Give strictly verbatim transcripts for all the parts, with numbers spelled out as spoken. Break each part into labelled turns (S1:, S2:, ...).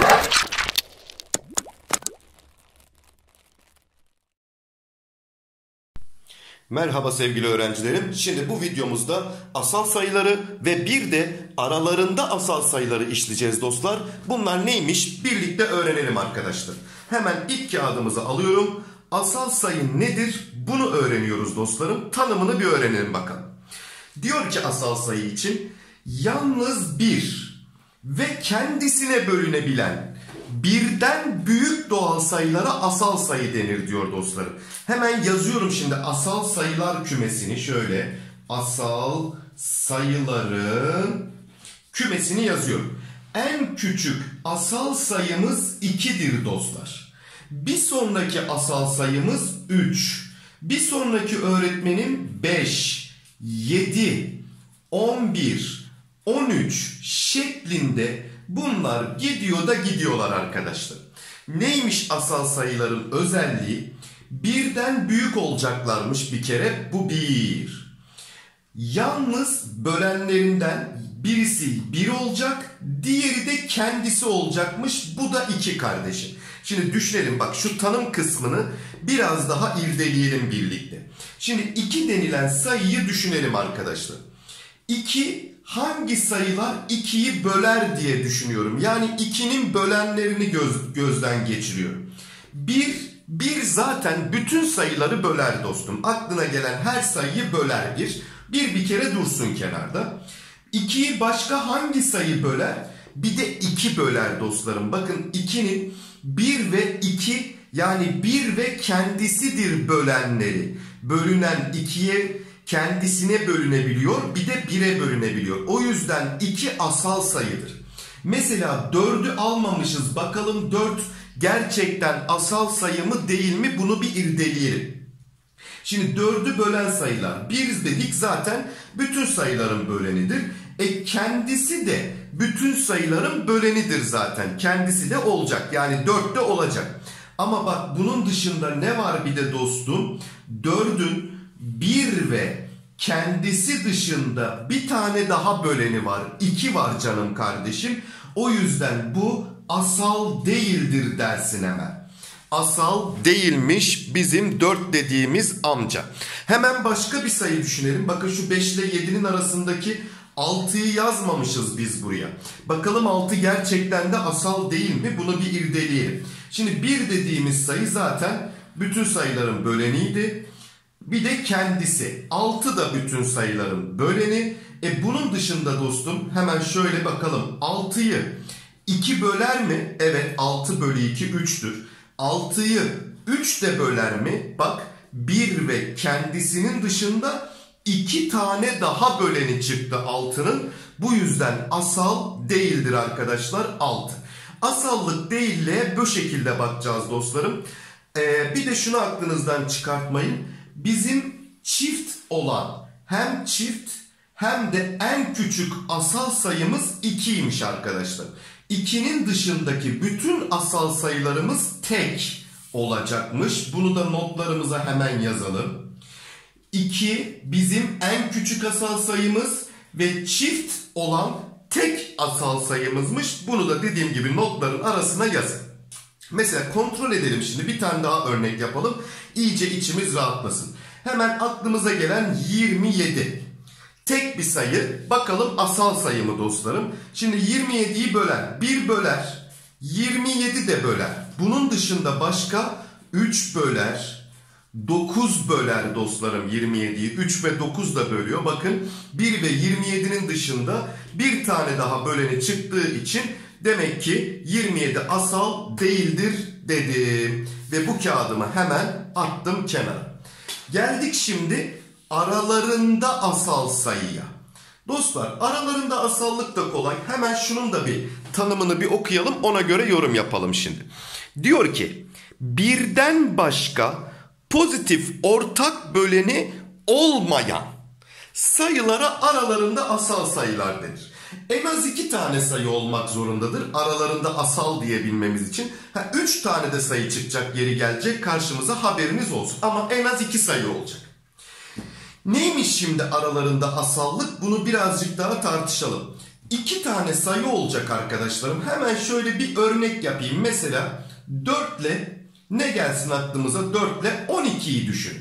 S1: Merhaba sevgili öğrencilerim. Şimdi bu videomuzda asal sayıları ve bir de aralarında asal sayıları işleyeceğiz dostlar. Bunlar neymiş? Birlikte öğrenelim arkadaşlar. Hemen ilk kağıdımızı alıyorum. Asal sayı nedir? Bunu öğreniyoruz dostlarım. Tanımını bir öğrenelim bakalım. Diyor ki asal sayı için yalnız bir ve kendisine bölünebilen birden büyük doğal sayılara asal sayı denir diyor dostlarım. Hemen yazıyorum şimdi asal sayılar kümesini. Şöyle asal sayıların kümesini yazıyorum. En küçük asal sayımız ikidir dostlar. Bir sonraki asal sayımız üç. Bir sonraki öğretmenim beş, yedi, on bir, on üç şeklinde bunlar gidiyor da gidiyorlar arkadaşlar. Neymiş asal sayıların özelliği? Birden büyük olacaklarmış bir kere. Bu bir. Yalnız bölenlerinden birisi bir olacak, diğeri de kendisi olacakmış. Bu da iki kardeşim. Şimdi düşünelim, bak şu tanım kısmını biraz daha irdeleyelim birlikte. Şimdi iki denilen sayıyı düşünelim arkadaşlar. iki hangi sayılar ikiyi böler diye düşünüyorum. Yani ikinin bölenlerini göz, gözden geçiriyorum. bir, bir zaten bütün sayıları böler dostum. Aklına gelen her sayıyı böler bir. bir bir kere dursun kenarda. ikiyi başka hangi sayı böler? Bir de iki böler dostlarım. Bakın ikinin bir ve iki yani bir ve kendisidir bölenleri. Bölünen ikiye kendisine bölünebiliyor, bir de bire bölünebiliyor. O yüzden iki asal sayıdır. Mesela dördü almamışız. Bakalım dört gerçekten asal sayı mı değil mi? Bunu bir irdeleyelim. Şimdi dördü bölen sayılar. bir dedik zaten bütün sayıların bölenidir. E kendisi de bütün sayıların bölenidir zaten. Kendisi de olacak. Yani dört de olacak. Ama bak bunun dışında ne var bir de dostum? dördün bir ve kendisi dışında bir tane daha böleni var. iki var canım kardeşim. O yüzden bu asal değildir dersin hemen. Asal değilmiş bizim dört dediğimiz amca. Hemen başka bir sayı düşünelim. Bakın şu beş ile yedinin arasındaki altıyı yazmamışız biz buraya. Bakalım altı gerçekten de asal değil mi? Bunu bir irdeleyelim. Şimdi bir dediğimiz sayı zaten bütün sayıların böleniydi. Bir de kendisi. altı da bütün sayıların böleni. E bunun dışında dostum hemen şöyle bakalım. altıyı iki böler mi? Evet, altı bölü iki üçtür. altıyı üç de böler mi? Bak bir ve kendisinin dışında iki tane daha böleni çıktı altının. Bu yüzden asal değildir arkadaşlar altı. Asallık değilliğe bu şekilde bakacağız dostlarım. Ee, bir de şunu aklınızdan çıkartmayın. Bizim çift olan hem çift hem de en küçük asal sayımız ikiymiş arkadaşlar. ikinin dışındaki bütün asal sayılarımız tek olacakmış. Bunu da notlarımıza hemen yazalım. iki bizim en küçük asal sayımız ve çift olan tek asal sayımızmış. Bunu da dediğim gibi notların arasına yazın. Mesela kontrol edelim şimdi. Bir tane daha örnek yapalım. İyice içimiz rahatlasın. Hemen aklımıza gelen yirmi yedi. Tek bir sayı. Bakalım asal sayı mı dostlarım? Şimdi yirmi yediyi bölen bir böler. yirmi yedi de böler. Bunun dışında başka üç böler. dokuz böler dostlarım yirmi yediyi. üç ve dokuz da bölüyor. Bakın bir ve yirmi yedinin dışında bir tane daha böleni çıktığı için demek ki yirmi yedi asal değildir dedim. Ve bu kağıdımı hemen attım kenara. Geldik şimdi aralarında asal sayıya. Dostlar aralarında asallık da kolay. Hemen şunun da bir tanımını bir okuyalım. Ona göre yorum yapalım şimdi. Diyor ki birden başka pozitif ortak böleni olmayan sayılara aralarında asal sayılar denir. En az iki tane sayı olmak zorundadır aralarında asal diyebilmemiz için. Ha, üç tane de sayı çıkacak, yeri gelecek karşımıza, haberiniz olsun. Ama en az iki sayı olacak. Neymiş şimdi aralarında asallık? Bunu birazcık daha tartışalım. iki tane sayı olacak arkadaşlarım. Hemen şöyle bir örnek yapayım. Mesela dört ile ne gelsin aklımıza? dört ile on ikiyi düşün.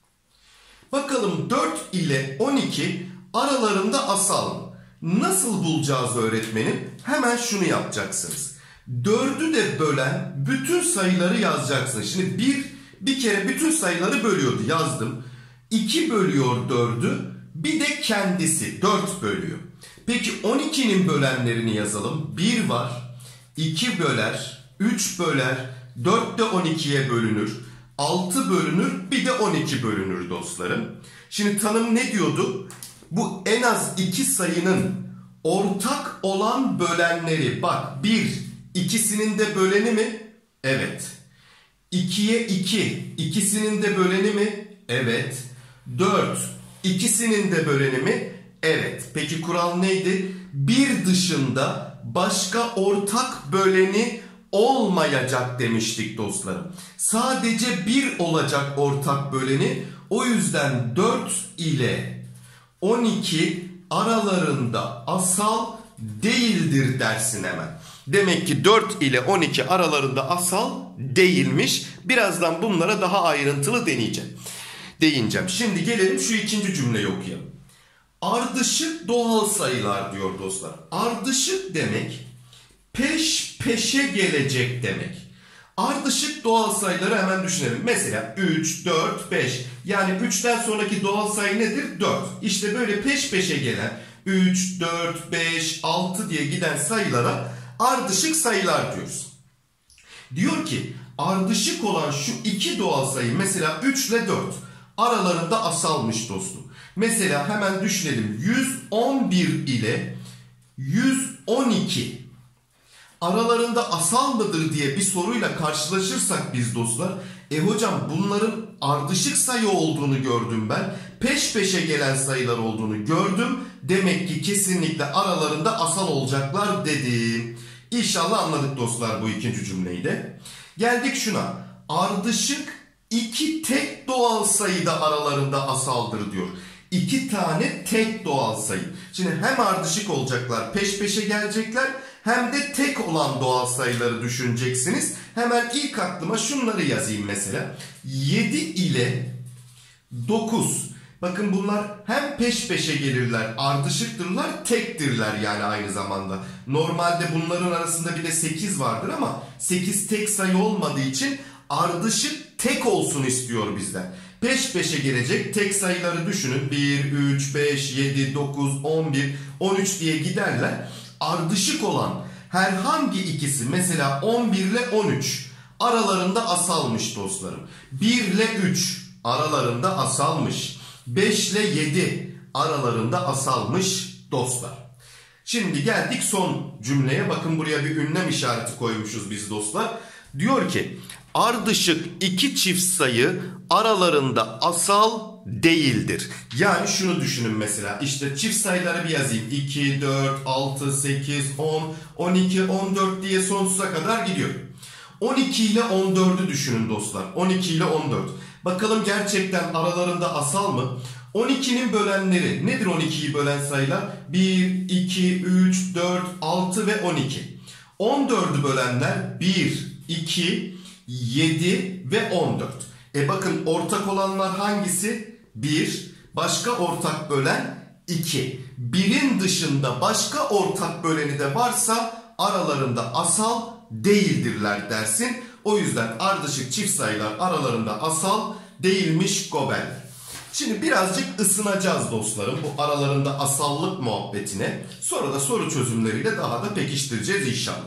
S1: Bakalım dört ile on iki aralarında asal mı? Nasıl bulacağız öğretmenim? Hemen şunu yapacaksınız. dördü de bölen bütün sayıları yazacaksınız. Şimdi bir, bir kere bütün sayıları bölüyordu, yazdım. iki bölüyor dördü, bir de kendisi dört bölüyor. Peki on ikinin bölenlerini yazalım. bir var, iki böler, üç böler, dört de on ikiye bölünür, altı bölünür, bir de on iki bölünür dostlarım. Şimdi tanım ne diyordu? Bu en az iki sayının ortak olan bölenleri. Bak bir, ikisinin de böleni mi? Evet. ikiye iki, ikisinin de böleni mi? Evet. dört, ikisinin de böleni mi? Evet. Peki kural neydi? bir dışında başka ortak böleni olmayacak demiştik dostlarım. Sadece bir olacak ortak böleni. O yüzden dört ile on iki aralarında asal değildir dersin hemen. Demek ki dört ile on iki aralarında asal değilmiş. Birazdan bunlara daha ayrıntılı deneyeceğim. Değineceğim. Şimdi gelelim şu ikinci cümleyi okuyalım. Ardışık doğal sayılar diyor dostlar. Ardışık demek peş peşe gelecek demek. Ardışık doğal sayıları hemen düşünelim. Mesela üç, dört, beş. Yani üçten sonraki doğal sayı nedir? dört. İşte böyle peş peşe gelen üç, dört, beş, altı diye giden sayılara ardışık sayılar diyoruz. Diyor ki ardışık olan şu iki doğal sayı, mesela üç ile dört aralarında asalmış dostum. Mesela hemen düşünelim. yüz on bir ile yüz on iki aralarında asal mıdır diye bir soruyla karşılaşırsak biz dostlar, e hocam bunların ardışık sayı olduğunu gördüm ben. Peş peşe gelen sayılar olduğunu gördüm. Demek ki kesinlikle aralarında asal olacaklar dedim. İnşallah anladık dostlar bu ikinci cümleyi de. Geldik şuna. Ardışık iki tek doğal sayı da aralarında asaldır diyor. İki tane tek doğal sayı. Şimdi hem ardışık olacaklar, peş peşe gelecekler, hem de tek olan doğal sayıları düşüneceksiniz. Hemen ilk aklıma şunları yazayım mesela. yedi ile dokuz. Bakın bunlar hem peş peşe gelirler, ardışıktırlar, tektirler yani aynı zamanda. Normalde bunların arasında bir de sekiz vardır ama sekiz tek sayı olmadığı için ardışık tek olsun istiyor bizden. Peş peşe gelecek tek sayıları düşünün. bir, üç, beş, yedi, dokuz, on bir, on üç diye giderler. Ardışık olan herhangi ikisi, mesela on bir ile on üç aralarında asalmış dostlarım. bir ile üç aralarında asalmış. beş ile yedi aralarında asalmış dostlar. Şimdi geldik son cümleye. Bakın buraya bir ünlem işareti koymuşuz biz dostlar. Diyor ki ardışık iki çift sayı aralarında asal değildir. Yani şunu düşünün mesela. İşte çift sayıları bir yazayım. iki, dört, altı, sekiz, on, on iki, on dört diye sonsuza kadar gidiyor. on iki ile on dördü düşünün dostlar. on iki ile on dört. Bakalım gerçekten aralarında asal mı? on ikinin bölenleri nedir? on ikiyi bölen sayılar bir, iki, üç, dört, altı ve on iki. on dördü bölenler bir, iki, yedi ve on dört. E bakın ortak olanlar hangisi? bir. Başka ortak bölen iki. birin dışında başka ortak böleni de varsa aralarında asal değildirler dersin. O yüzden ardışık çift sayılar aralarında asal değilmiş Gobel. Şimdi birazcık ısınacağız dostlarım bu aralarında asallık muhabbetine. Sonra da soru çözümleriyle daha da pekiştireceğiz inşallah.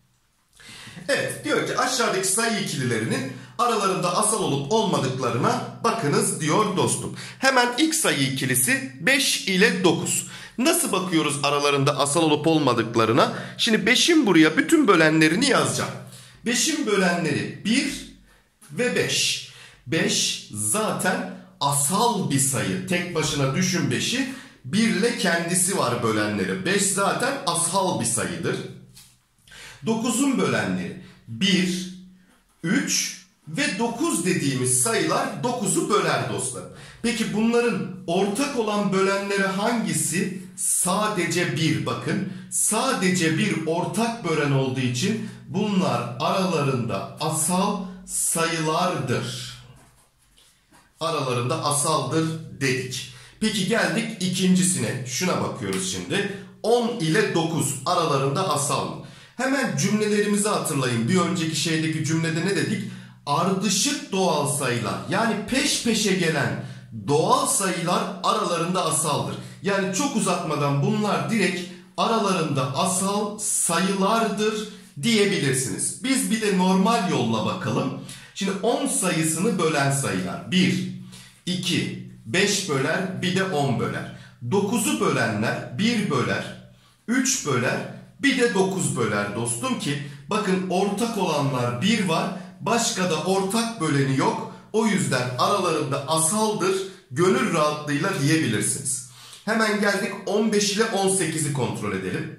S1: Evet, diyor ki aşağıdaki sayı ikililerinin aralarında asal olup olmadıklarına bakınız diyor dostum. Hemen ilk sayı ikilisi beş ile dokuz. Nasıl bakıyoruz aralarında asal olup olmadıklarına? Şimdi beşin buraya bütün bölenlerini yazacağım. beşin bölenleri bir ve beş. beş zaten asal bir sayı. Tek başına düşün beşi. bir ile kendisi var bölenleri. beş zaten asal bir sayıdır. dokuzun bölenleri bir, üç ve dokuz dediğimiz sayılar dokuzu böler dostlar. Peki bunların ortak olan bölenleri hangisi? Sadece bir, bakın. sadece bir ortak bölen olduğu için bunlar aralarında asal sayılardır. Aralarında asaldır dedik. Peki geldik ikincisine. Şuna bakıyoruz şimdi. on ile dokuz aralarında asal mı? Hemen cümlelerimizi hatırlayın. Bir önceki şeydeki cümlede ne dedik? Ardışık doğal sayılar, yani peş peşe gelen doğal sayılar aralarında asaldır. Yani çok uzatmadan bunlar direkt aralarında asal sayılardır diyebilirsiniz. Biz bir de normal yolla bakalım. Şimdi on sayısını bölen sayılar bir, iki, beş böler, bir de on böler. dokuzu bölenler bir böler, üç böler, bir de dokuz böler dostum ki bakın ortak olanlar bir var, başka da ortak böleni yok. O yüzden aralarında asaldır, gönül rahatlığıyla diyebilirsiniz. Hemen geldik on beş ile on sekizi kontrol edelim.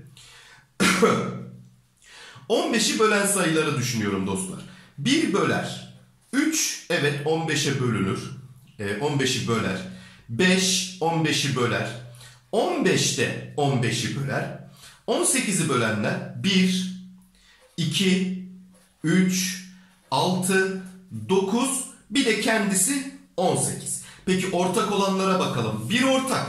S1: on beşi bölen sayıları düşünüyorum dostlar. bir böler, üç evet on beşe bölünür. E, on beşi böler. beş on beşi böler. on beş de on beşi böler. on sekizi bölenler bir, iki, üç, altı, dokuz, bir de kendisi on sekiz. Peki ortak olanlara bakalım. bir ortak.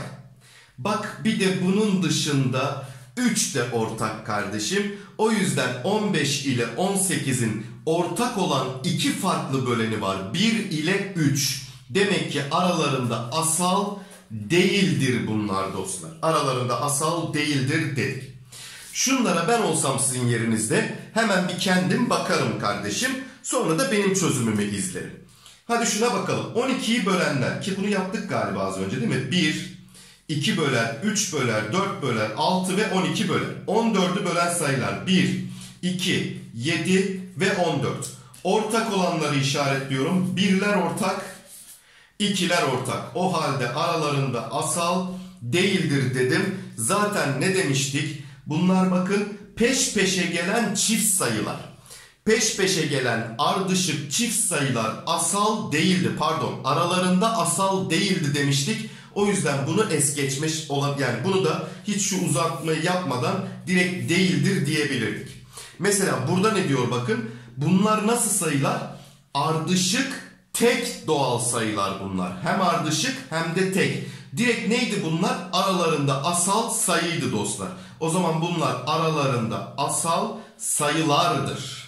S1: Bak bir de bunun dışında üç de ortak kardeşim. O yüzden on beş ile on sekizin ortak olan iki farklı böleni var. bir ile üç. Demek ki aralarında asal değildir bunlar dostlar. Aralarında asal değildir dedik. Şunlara ben olsam sizin yerinizde hemen bir kendim bakarım kardeşim. Sonra da benim çözümümü izlerim. Hadi şuna bakalım. on ikiyi bölenler, ki bunu yaptık galiba az önce değil mi? bir, iki böler, üç böler, dört böler, altı ve on iki böler. on dördü bölen sayılar bir, iki, yedi ve on dört. Ortak olanları işaretliyorum. birler ortak, ikiler ortak. O halde aralarında asal değildir dedim. Zaten ne demiştik? Bunlar bakın peş peşe gelen çift sayılar. Peş peşe gelen ardışık çift sayılar asal değildi. Pardon, aralarında asal değildi demiştik. O yüzden bunu es geçmiş olan, yani bunu da hiç şu uzatmayı yapmadan direkt değildir diyebilirdik. Mesela burada ne diyor bakın? Bunlar nasıl sayılar? Ardışık tek doğal sayılar bunlar. Hem ardışık hem de tek. Direkt neydi bunlar? Aralarında asal sayıydı dostlar. O zaman bunlar aralarında asal sayılardır.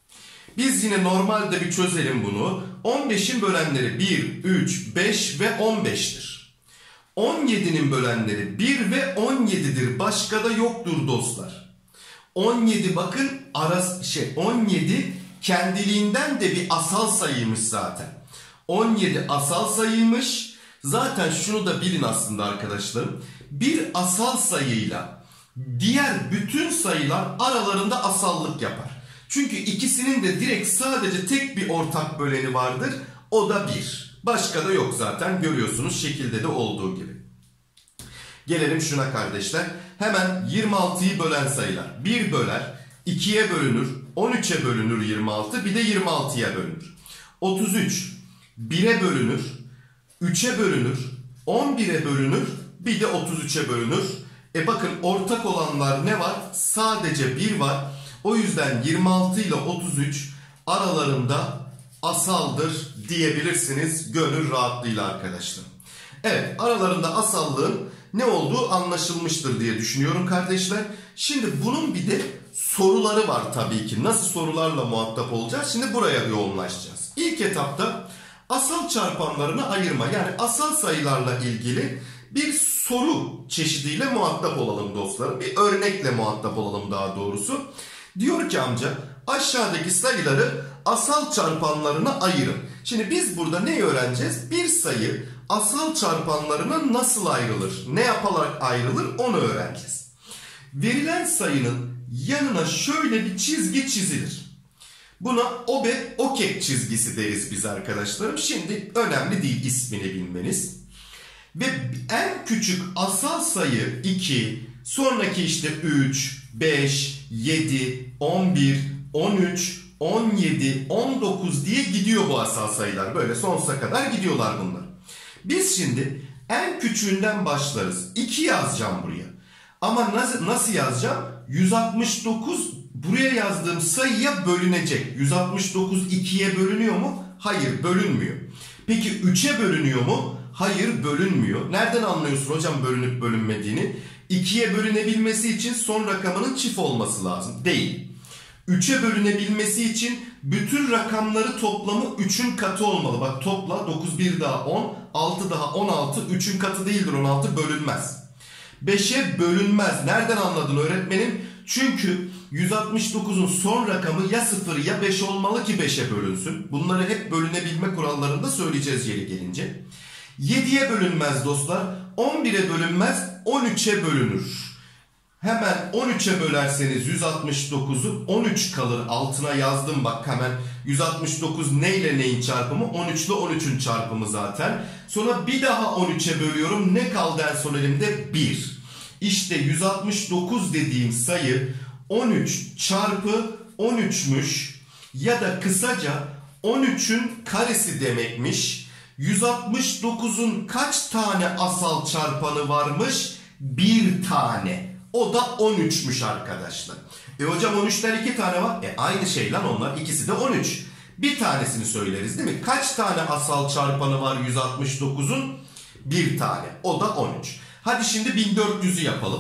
S1: Biz yine normalde bir çözelim bunu. on beşin bölenleri bir, üç, beş ve on beş'tir. on yedi'nin bölenleri bir ve on yedi'dir. Başka da yoktur dostlar. on yedi bakın ara, şey on yedi kendiliğinden de bir asal sayıymış zaten. on yedi asal sayıymış. Zaten şunu da bilin aslında arkadaşlarım. Bir asal sayıyla diğer bütün sayılar aralarında asallık yapar. Çünkü ikisinin de direkt sadece tek bir ortak böleni vardır. O da bir. Başka da yok zaten, görüyorsunuz şekilde de olduğu gibi. Gelelim şuna kardeşler. Hemen yirmi altı'yı bölen sayılar. bir böler, iki'ye bölünür, on üç'e bölünür yirmi altı, bir de yirmi altı'ya bölünür. otuz üç bir'e bölünür, üç'e bölünür, on bir'e bölünür, bir de otuz üç'e bölünür. E bakın ortak olanlar ne var? Sadece bir var. O yüzden yirmi altı ile otuz üç aralarında asaldır diyebilirsiniz gönül rahatlığıyla arkadaşlar. Evet, aralarında asallığın ne olduğu anlaşılmıştır diye düşünüyorum kardeşler. Şimdi bunun bir de soruları var tabii ki. Nasıl sorularla muhatap olacağız? Şimdi buraya yoğunlaşacağız. İlk etapta asal çarpanlarını ayırma, yani asal sayılarla ilgili bir soru çeşidiyle muhatap olalım dostlarım. Bir örnekle muhatap olalım daha doğrusu. Diyor ki amca, aşağıdaki sayıları asal çarpanlarına ayırın. Şimdi biz burada ne öğreneceğiz? Bir sayı asal çarpanlarına nasıl ayrılır? Ne yaparak ayrılır? Onu öğreneceğiz. Verilen sayının yanına şöyle bir çizgi çizilir. Buna obe okek çizgisi deriz biz arkadaşlarım. Şimdi önemli değil ismini bilmeniz. Ve en küçük asal sayı iki, sonraki işte üç, beş, yedi, on bir, on üç, on yedi, on dokuz diye gidiyor bu asal sayılar. Böyle sonsuza kadar gidiyorlar bunlar. Biz şimdi en küçüğünden başlarız. iki yazacağım buraya. Ama nasıl, nasıl yazacağım? yüz altmış dokuz buraya yazdığım sayıya bölünecek. yüz altmış dokuz ikiye bölünüyor mu? Hayır, bölünmüyor. Peki üçe bölünüyor mu? Hayır, bölünmüyor. Nereden anlıyorsun hocam bölünüp bölünmediğini? ikiye bölünebilmesi için son rakamının çift olması lazım. Değil. üçe bölünebilmesi için bütün rakamları toplamı üçün katı olmalı. Bak topla, dokuz bir daha on, altı daha on altı, üçün katı değildir on altı, bölünmez. beşe bölünmez. Nereden anladın öğretmenim? Çünkü yüz altmış dokuzun son rakamı ya sıfır ya beş olmalı ki beşe bölünsün. Bunları hep bölünebilme kurallarında söyleyeceğiz yeri gelince. yediye bölünmez dostlar. on bire bölünmez, on üçe bölünür. Hemen on üçe bölerseniz yüz altmış dokuzu on üç kalır. Altına yazdım bak hemen. yüz altmış dokuz neyle neyin çarpımı? on üç ile on üçün çarpımı zaten. Sonra bir daha on üçe bölüyorum. Ne kaldı en son elimde? bir. İşte yüz altmış dokuz dediğim sayı on üç çarpı on üçmüş. Ya da kısaca on üçün karesi demekmiş. yüz altmış dokuzun kaç tane asal çarpanı varmış? Bir tane. O da on üçmüş arkadaşlar. E hocam on üçten iki tane var. E aynı şey lan onlar. İkisi de on üç. Bir tanesini söyleriz değil mi? Kaç tane asal çarpanı var yüz altmış dokuzun? Bir tane. O da on üç. Hadi şimdi bin dört yüzü yapalım.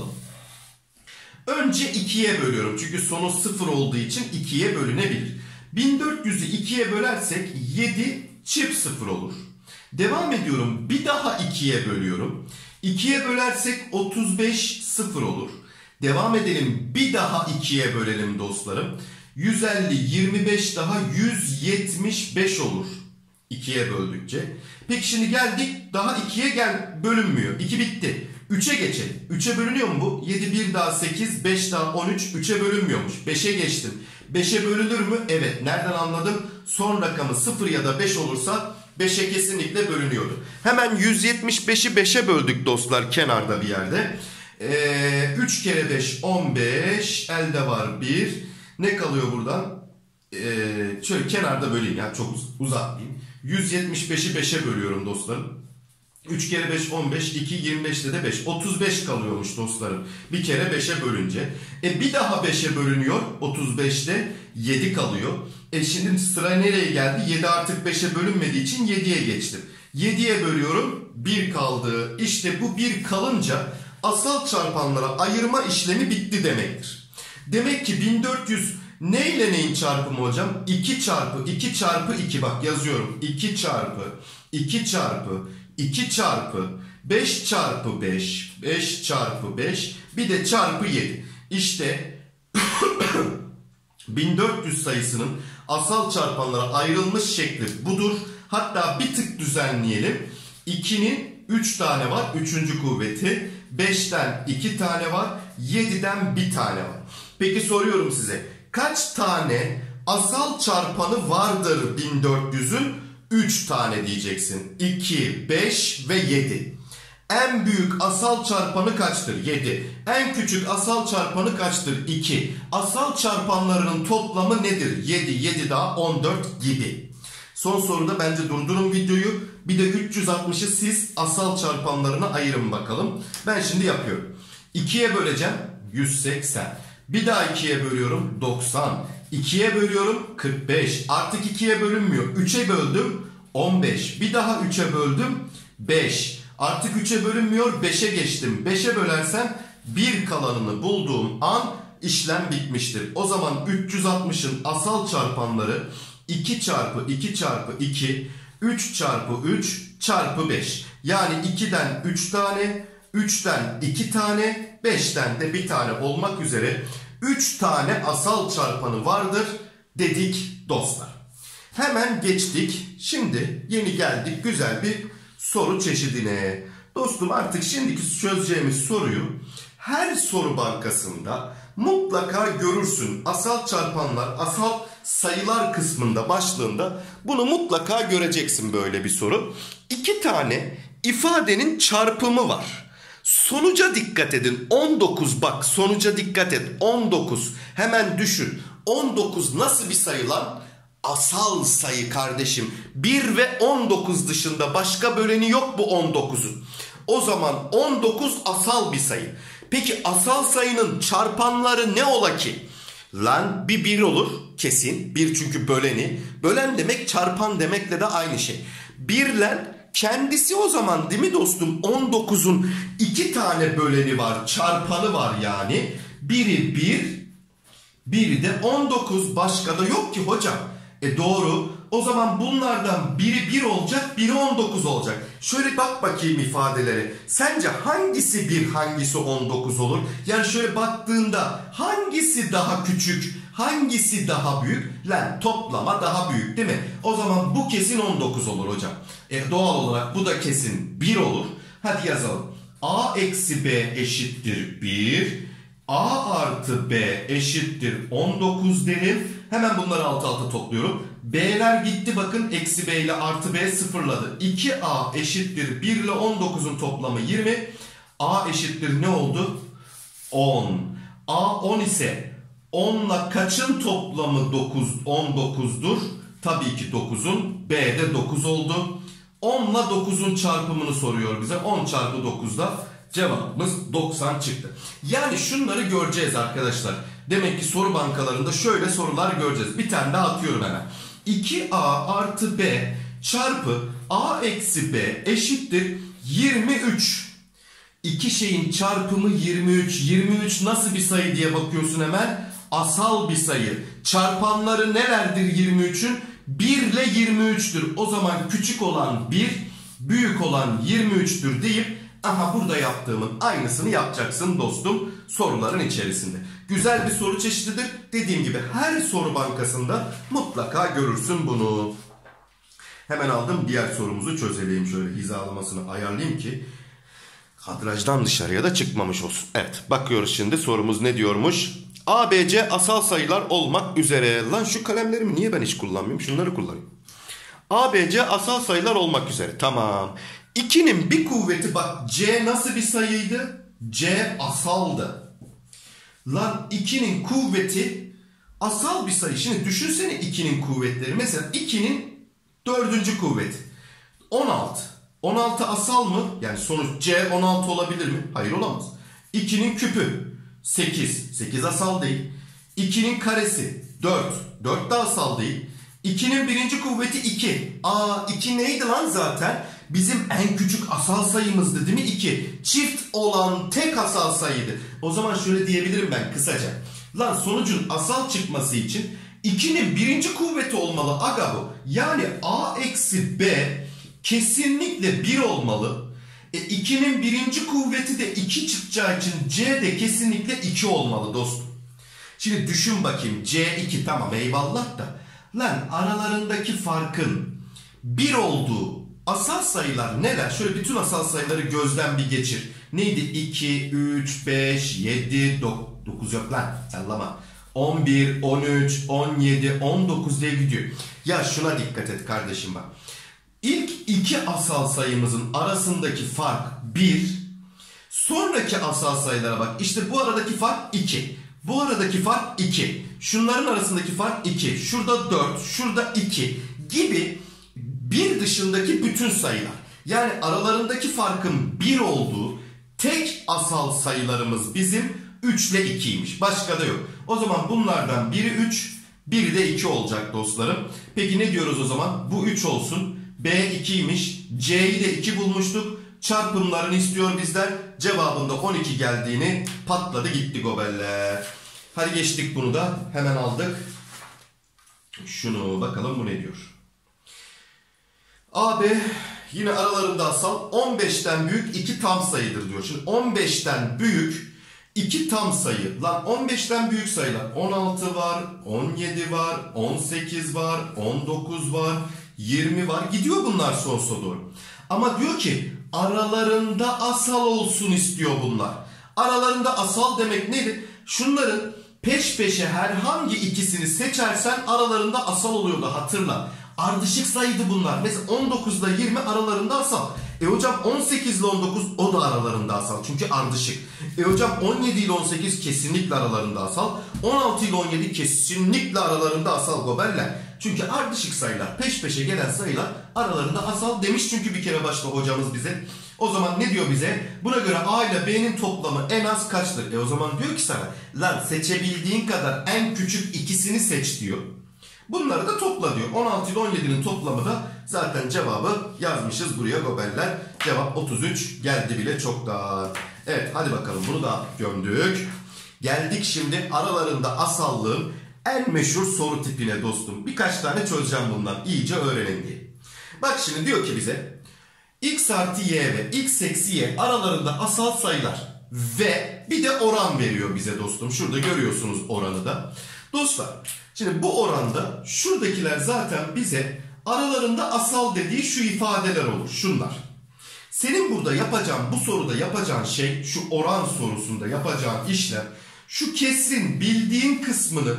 S1: Önce ikiye bölüyorum. Çünkü sonu sıfır olduğu için ikiye bölünebilir. bin dört yüzü ikiye bölersek yedi çift sıfır olur. Devam ediyorum. Bir daha ikiye bölüyorum. ikiye bölersek otuz beş sıfır olur. Devam edelim. Bir daha ikiye bölelim dostlarım. yüz elli yirmi beş daha yüz yetmiş beş olur. ikiye böldükçe. Peki şimdi geldik. Daha ikiye gel bölünmüyor. iki bitti. üçe geçelim. üçe bölünüyor mu bu? yedi bir daha sekiz, beş daha on üç. üçe bölünmüyormuş. beşe geçtim. beşe bölünür mü? Evet. Nereden anladım? Son rakamı sıfır ya da beş olursa beşe kesinlikle bölünüyordu. Hemen yüz yetmiş beşi beşe böldük dostlar kenarda bir yerde. Ee, üç kere beş on beş. Elde var bir. Ne kalıyor buradan? Ee, şöyle kenarda böleyim ya, çok uzatmayayım. yüz yetmiş beşi beşe bölüyorum dostlarım. üç kere beş on beş, iki yirmi beşte de beş. otuz beş kalıyormuş dostlarım. Bir kere beşe bölünce. E bir daha beşe bölünüyor. otuz beşte yedi kalıyor. E şimdi sıra nereye geldi? yedi artık beşe bölünmediği için yediye geçtim. yediye bölüyorum. bir kaldı. İşte bu bir kalınca asal çarpanlara ayırma işlemi bitti demektir. Demek ki bin dört yüz neyle neyin çarpımı hocam? iki çarpı iki çarpı iki, bak yazıyorum. iki çarpı iki çarpı iki çarpı beş çarpı beş, beş çarpı beş, bir de çarpı yedi. İşte bin dört yüz sayısının asal çarpanlara ayrılmış şekli budur. Hatta bir tık düzenleyelim. ikinin üç tane var, üçüncü kuvveti. beşten iki tane var, yediden bir tane var. Peki soruyorum size. Kaç tane asal çarpanı vardır bin dört yüzün? üç tane diyeceksin. iki, beş ve yedi. En büyük asal çarpanı kaçtır? yedi. En küçük asal çarpanı kaçtır? iki. Asal çarpanlarının toplamı nedir? yedi, yedi daha on dört gibi. Son soruda bence durdurun videoyu. Bir de üç yüz altmışı siz asal çarpanlarına ayırın bakalım. Ben şimdi yapıyorum. ikiye böleceğim. yüz seksen. Bir daha ikiye bölüyorum. doksan. ikiye bölüyorum. kırk beş. Artık ikiye bölünmüyor. üçe böldüm. on beş. Bir daha üçe böldüm. beş. Artık üçe bölünmüyor. beşe geçtim. beşe bölersem bir kalanını bulduğum an işlem bitmiştir. O zaman üç yüz altmışın asal çarpanları iki çarpı iki çarpı iki, üç çarpı üç çarpı beş. Yani ikiden üç tane, üçten iki tane, beşten de bir tane olmak üzere üç tane asal çarpanı vardır dedik dostlar. Hemen geçtik. Şimdi yeni geldik güzel bir soru çeşidine. Dostum artık şimdiki çözeceğimiz soruyu her soru bankasında mutlaka görürsün. Asal çarpanlar, asal sayılar kısmında, başlığında bunu mutlaka göreceksin böyle bir soru. İki tane ifadenin çarpımı var. Sonuca dikkat edin. on dokuz, bak sonuca dikkat et. on dokuz. Hemen düşün. on dokuz nasıl bir sayı lan? Asal sayı kardeşim. bir ve on dokuz dışında başka böleni yok bu on dokuzun. O zaman on dokuz asal bir sayı. Peki asal sayının çarpanları ne ola ki? Lan bir bir olur kesin. Bir çünkü böleni. Bölen demek çarpan demekle de aynı şey. Birler kendisi o zaman değil mi dostum? on dokuzun iki tane böleni var. Çarpanı var yani. Biri bir, biri de on dokuz. Başka da yok ki hocam. E doğru. O zaman bunlardan biri bir olacak, biri on dokuz olacak. Şöyle bak bakayım ifadelere. Sence hangisi bir, hangisi on dokuz olur? Yani şöyle baktığında hangisi daha küçük, hangisi daha büyük? Lan toplama daha büyük değil mi? O zaman bu kesin on dokuz olur hocam. E doğal olarak bu da kesin bir olur. Hadi yazalım. A eksi B eşittir bir. A artı B eşittir on dokuz derim. Hemen bunları alt alta topluyorum. B'ler gitti bakın. Eksi B ile artı B sıfırladı. iki A eşittir bir ile on dokuzun toplamı yirmi. A eşittir ne oldu? on. A on ise on ile kaçın toplamı dokuz? on dokuzdur. Tabii ki dokuzun. B de dokuz oldu. on ile dokuzun çarpımını soruyor bize. on çarpı dokuzda cevabımız doksan çıktı. Yani şunları göreceğiz arkadaşlar. Demek ki soru bankalarında şöyle sorular göreceğiz. Bir tane daha atıyorum hemen. iki A artı B çarpı A eksi B eşittir yirmi üç. İki şeyin çarpımı yirmi üç. yirmi üç nasıl bir sayı diye bakıyorsun hemen. Asal bir sayı. Çarpanları nelerdir yirmi üçün? bir ile yirmi üç'tür. O zaman küçük olan bir, büyük olan yirmi üç'tür deyip aha burada yaptığımın aynısını yapacaksın dostum soruların içerisinde. Güzel bir soru çeşididir. Dediğim gibi her soru bankasında mutlaka görürsün bunu. Hemen aldım diğer sorumuzu çözelim. Şöyle hizalamasını ayarlayayım ki kadrajdan dışarıya da çıkmamış olsun. Evet bakıyoruz şimdi sorumuz ne diyormuş? A, B, C asal sayılar olmak üzere. Lan şu kalemlerimi niye ben hiç kullanmıyorum? Şunları kullanayım. A, B, C asal sayılar olmak üzere. Tamam. ikinin bir kuvveti bak C nasıl bir sayıydı? C asaldı. Lan ikinin kuvveti asal bir sayı. Şimdi düşünsene ikinin kuvvetleri. Mesela ikinin dördüncü kuvveti. on altı. on altı asal mı? Yani sonuç C on altı olabilir mi? Hayır olamaz. ikinin küpü sekiz. sekiz asal değil. ikinin karesi dört. dört de asal değil. ikinin birinci kuvveti iki. Aa iki neydi lan zaten? Bizim en küçük asal sayımızdı değil mi? iki. Çift olan tek asal sayıydı. O zaman şöyle diyebilirim ben kısaca. Lan sonucun asal çıkması için ikinin birinci kuvveti olmalı aga bu. Yani A eksi B kesinlikle bir olmalı. E ikinin birinci kuvveti de iki çıkacağı için C de kesinlikle iki olmalı dostum. Şimdi düşün bakayım C iki tamam eyvallah da. Lan aralarındaki farkın bir olduğu asal sayılar neler? Şöyle bütün asal sayıları gözden bir geçir. Neydi? iki, üç, beş, yedi, dokuz yok lan sallama. on bir, on üç, on yedi, on dokuz diye gidiyor. Ya şuna dikkat et kardeşim bak. İlk iki asal sayımızın arasındaki fark bir. Sonraki asal sayılara bak. İşte bu aradaki fark iki. Bu aradaki fark iki. Şunların arasındaki fark iki. Şurada dört, şurada iki gibi bir dışındaki bütün sayılar. Yani aralarındaki farkın bir olduğu tek asal sayılarımız bizim üç ile ikiymiş. Başka da yok. O zaman bunlardan biri üç, biri de iki olacak dostlarım. Peki ne diyoruz o zaman? Bu üç olsun. B ikiymiş. C'yi de iki bulmuştuk. Çarpımlarını istiyor bizden. Cevabında on iki geldiğini patladı gitti gobeller. Hadi geçtik bunu da. Hemen aldık. Şunu bakalım bu ne diyor. A, B yine aralarında asal on beşten büyük iki tam sayıdır diyor. Şimdi on beşten büyük iki tam sayı. Lan on beşten büyük sayılar. on altı var, on yedi var, on sekiz var, on dokuz var, yirmi var. Gidiyor bunlar sonsuza doğru. Ama diyor ki aralarında asal olsun istiyor bunlar. Aralarında asal demek nedir? Şunların peş peşe herhangi ikisini seçersen aralarında asal oluyordu hatırla. Ardışık sayıydı bunlar. Mesela on dokuzda yirmi aralarında asal. E hocam on sekiz ile on dokuz o da aralarında asal. Çünkü ardışık. E hocam on yedi ile on sekiz kesinlikle aralarında asal. on altı ile on yedi kesinlikle aralarında asal goberler. Çünkü ardışık sayılar, peş peşe gelen sayılar aralarında asal demiş çünkü bir kere başta hocamız bize. O zaman ne diyor bize? Buna göre A ile B'nin toplamı en az kaçtır? E o zaman diyor ki sana, lan seçebildiğin kadar en küçük ikisini seç diyor. Bunları da topla diyor. on altı ile on yedinin toplamı da zaten cevabı yazmışız buraya goberler. Cevap otuz üç geldi bile çoktan. Evet hadi bakalım bunu da gömdük. Geldik şimdi aralarında asallığın en meşhur soru tipine dostum. Birkaç tane çözeceğim bundan. İyice öğrenin diye. Bak şimdi diyor ki bize x artı y ve x eksi y aralarında asal sayılar ve bir de oran veriyor bize dostum. Şurada görüyorsunuz oranı da. Dostlar şimdi bu oranda şuradakiler zaten bize aralarında asal dediği şu ifadeler olur. Şunlar. Senin burada yapacağın, bu soruda yapacağın şey, şu oran sorusunda yapacağın işlem, şu kesrin bildiğin kısmını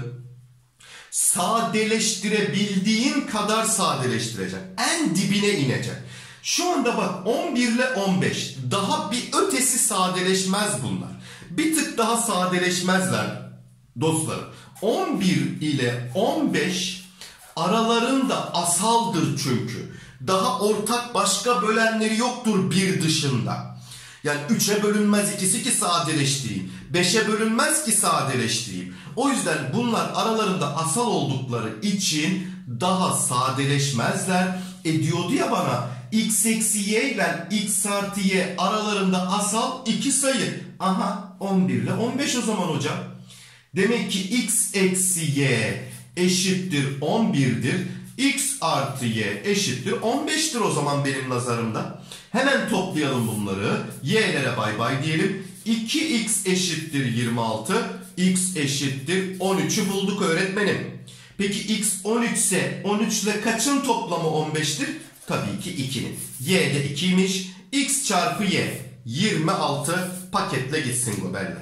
S1: sadeleştirebildiğin kadar sadeleştirecek. En dibine inecek. Şu anda bak on bir ile on beş. Daha bir ötesi sadeleşmez bunlar. Bir tık daha sadeleşmezler dostlarım. on bir ile on beş aralarında asaldır çünkü. Daha ortak başka bölenleri yoktur bir dışında. Yani üçe bölünmez ikisi ki sadeleştireyim. beşe bölünmez ki sadeleştireyim. O yüzden bunlar aralarında asal oldukları için daha sadeleşmezler. E diyordu ya bana x eksi y ile x artı y aralarında asal iki sayı. Aha on bir ile on beş o zaman hocam. Demek ki x eksi y eşittir on bir'dir. X artı y eşittir on beş'tir o zaman benim nazarımda. Hemen toplayalım bunları. Y'lere bay bay diyelim. iki x eşittir yirmi altı. X eşittir on üç'ü bulduk öğretmenim. Peki x on üç ise on üç ile kaçın toplamı on beş'tir? Tabii ki iki'nin. Y de iki'ymiş. X çarpı y yirmi altı paketle gitsin goberler.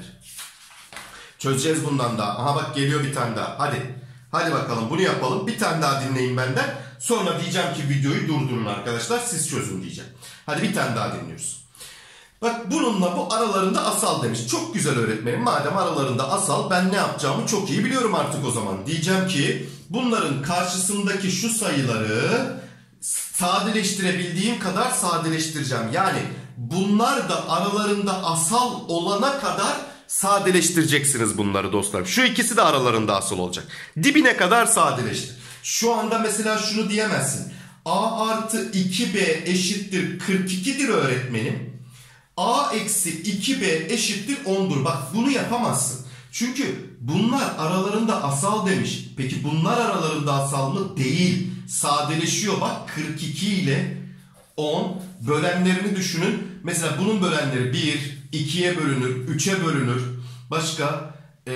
S1: Çözeceğiz bundan da. Aha bak geliyor bir tane daha. Hadi. Hadi bakalım bunu yapalım. Bir tane daha dinleyin benden. Sonra diyeceğim ki videoyu durdurun arkadaşlar. Siz çözün diyeceğim. Hadi bir tane daha dinliyoruz. Bak bununla bu aralarında asal demiş. Çok güzel öğretmenim. Madem aralarında asal ben ne yapacağımı çok iyi biliyorum artık o zaman. Diyeceğim ki bunların karşısındaki şu sayıları sadeleştirebildiğim kadar sadeleştireceğim. Yani bunlar da aralarında asal olana kadar sadeleştireceksiniz bunları dostlarım. Şu ikisi de aralarında asal olacak. Dibine kadar sadeleştir. Şu anda mesela şunu diyemezsin. A artı iki b eşittir kırk iki'dir öğretmenim. A eksi iki b eşittir on'dur. Bak bunu yapamazsın. Çünkü bunlar aralarında asal demiş. Peki bunlar aralarında asal mı? Değil. Sadeleşiyor bak kırk iki ile on. Bölenlerini düşünün. Mesela bunun bölenleri bir, iki'ye bölünür, üç'e bölünür. Başka ee,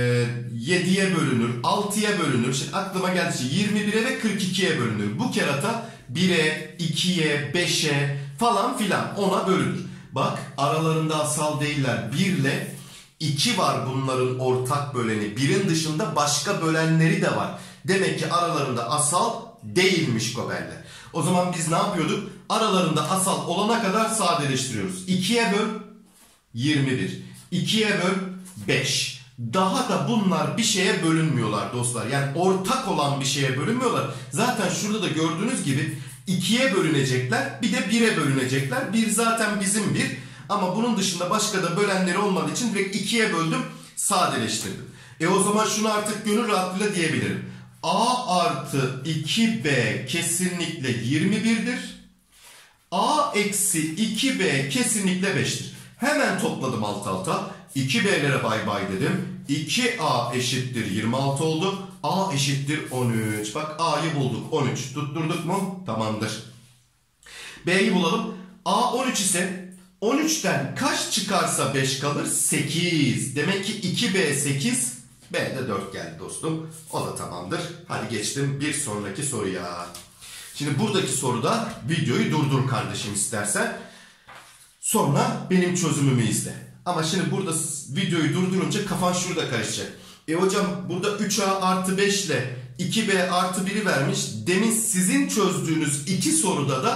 S1: yedi'ye bölünür, altı'ya bölünür. Şimdi aklıma geldi şey yirmi bir'e ve kırk iki'ye bölünür. Bu kerata bir'e, iki'ye, beş'e falan filan ona bölünür. Bak aralarında asal değiller. bir ile iki var bunların ortak böleni. bir'in dışında başka bölenleri de var. Demek ki aralarında asal değilmiş goberler. O zaman biz ne yapıyorduk? Aralarında asal olana kadar sadeleştiriyoruz. iki'ye böl yirmi bir. iki'ye böl beş. Daha da bunlar bir şeye bölünmüyorlar dostlar. Yani ortak olan bir şeye bölünmüyorlar. Zaten şurada da gördüğünüz gibi iki'ye bölünecekler. Bir de bir'e bölünecekler. bir zaten bizim bir. Ama bunun dışında başka da bölenleri olmadığı için direkt iki'ye böldüm. Sadeleştirdim. E o zaman şunu artık gönül rahatlığıyla diyebilirim. A artı iki b kesinlikle yirmi bir'dir. A eksi iki b kesinlikle beş'tir. Hemen topladım alt alta. iki b'lere bay bay dedim. iki a eşittir yirmi altı oldu. A eşittir on üç. Bak A'yı bulduk. on üç. Tutturduk mu? Tamamdır. B'yi bulalım. A on üç ise on üç'ten kaç çıkarsa beş kalır? sekiz. Demek ki iki b sekiz. B'de dört geldi dostum. O da tamamdır. Hadi geçtim bir sonraki soruya. Şimdi buradaki soruda videoyu durdur kardeşim istersen. Sonra benim çözümümü izle. Ama şimdi burada videoyu durdurunca kafan şurada karışacak. E hocam burada üç a artı beş ile iki b artı bir'i vermiş. Demin sizin çözdüğünüz iki soruda da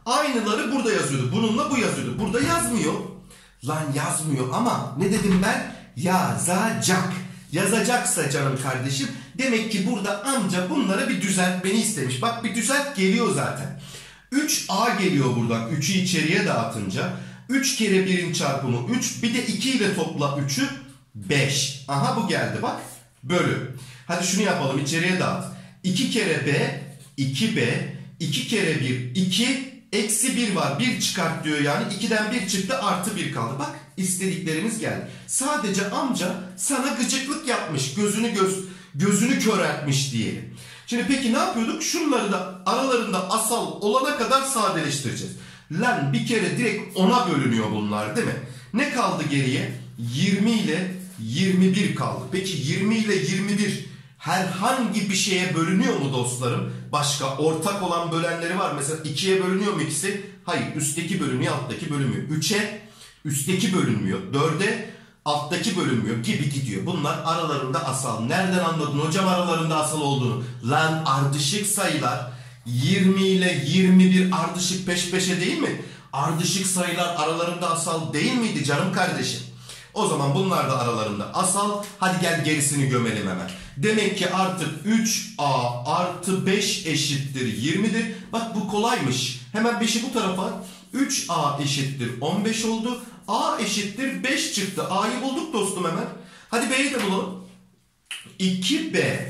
S1: Aynıları burada yazıyordu. Bununla bu yazıyordu. Burada yazmıyor. Lan yazmıyor ama ne dedim ben? Yazacak. Yazacaksa canım kardeşim, demek ki burada amca bunlara bir düzeltmeni istemiş. Bak bir düzelt geliyor zaten. üç a geliyor buradan. üçü içeriye dağıtınca. üç kere birin çarpımı üç. Bir de iki ile topla üçü. beş. Aha bu geldi bak. Bölü. Hadi şunu yapalım, içeriye dağıt. iki kere b. iki b. iki kere bir. iki. Eksi bir var. bir çıkart diyor yani. ikiden bir çıktı, artı bir kaldı. Bak istediklerimiz geldi. Sadece amca sana gıcıklık yapmış. Gözünü göz, gözünü köreltmiş diyelim. Şimdi peki ne yapıyorduk? Şunları da aralarında asal olana kadar sadeleştireceğiz. Lan bir kere direkt ona bölünüyor bunlar değil mi? Ne kaldı geriye? yirmi ile yirmi bir kaldı. Peki yirmi ile yirmi bir herhangi bir şeye bölünüyor mu dostlarım? Başka ortak olan bölenleri var. Mesela ikiye bölünüyor mu ikisi? Hayır. Üstteki bölünüyor, alttaki bölünmüyor. üçe üstteki bölünmüyor. dörde alttaki bölünmüyor gibi gidiyor. Bunlar aralarında asal. Nereden anladın hocam aralarında asal olduğunu? Lan ardışık sayılar yirmi ile yirmi bir ardışık peş peşe değil mi? Ardışık sayılar aralarında asal değil miydi canım kardeşim? O zaman bunlar da aralarında asal. Hadi gel gerisini gömelim hemen. Demek ki artık üç a artı beş eşittir yirmidir. Bak bu kolaymış. Hemen beşi bu tarafa. üç a eşittir on beş oldu. A eşittir beş çıktı. A'yı bulduk dostum hemen. Hadi B'yi de bulalım. iki b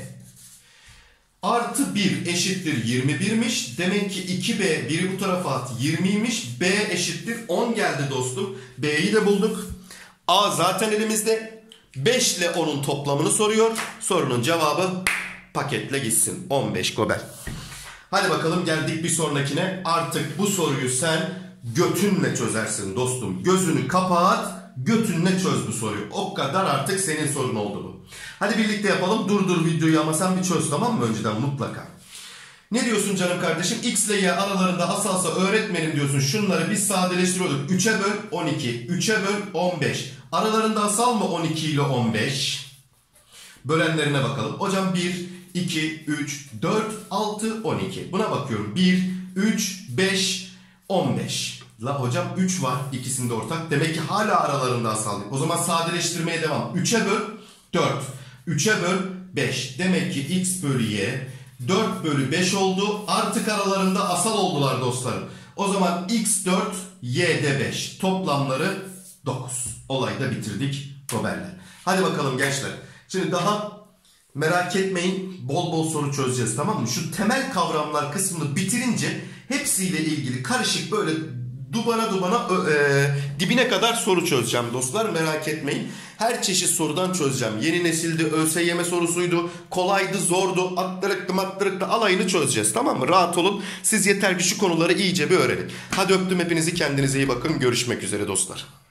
S1: artı bir eşittir yirmi birmiş. Demek ki iki b biri bu tarafa at yirmiymiş. B eşittir on geldi dostum. B'yi de bulduk. A zaten elimizde. beş ile onun toplamını soruyor. Sorunun cevabı paketle gitsin. on beş Gober. Hadi bakalım geldik bir sonrakine. Artık bu soruyu sen götünle çözersin dostum. Gözünü kapat, götünle çöz bu soruyu. O kadar artık senin sorun oldu bu. Hadi birlikte yapalım. Durdur videoyu ama sen bir çöz, tamam mı, önceden mutlaka. Ne diyorsun canım kardeşim? X ile Y aralarında asalsa öğretmenim diyorsun. Şunları biz sadeleştiriyorduk. üçe böl on iki. üçe böl on beş. Aralarında asal mı on iki ile on beş? Bölenlerine bakalım. Hocam bir, iki, üç, dört, altı, on iki. Buna bakıyorum. bir, üç, beş, on beş. La hocam üç var. İkisinde ortak. Demek ki hala aralarında asal. O zaman sadeleştirmeye devam. üçe böl dört. üçe böl beş. Demek ki X bölü Y dört bölü beş oldu. Artık aralarında asal oldular dostlarım. O zaman X dört, Y de beş. Toplamları dokuz. Olayı da bitirdik Gober'le. Hadi bakalım gençler. Şimdi daha merak etmeyin, bol bol soru çözeceğiz, tamam mı? Şu temel kavramlar kısmını bitirince hepsiyle ilgili karışık böyle dubana dubana e, dibine kadar soru çözeceğim dostlar, merak etmeyin. Her çeşit sorudan çözeceğim. Yeni nesildi, ÖSYM sorusuydu, kolaydı, zordu, attırıktı mattırıktı, alayını çözeceğiz, tamam mı? Rahat olun. Siz yeter ki şu konuları iyice bir öğrenin. Hadi öptüm hepinizi, kendinize iyi bakın. Görüşmek üzere dostlar.